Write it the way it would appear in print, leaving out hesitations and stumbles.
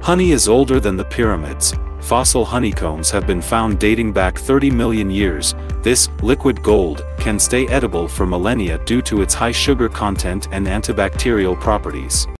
Honey is older than the pyramids. Fossil honeycombs have been found dating back 30 million years. This liquid gold can stay edible for millennia due to its high sugar content and antibacterial properties.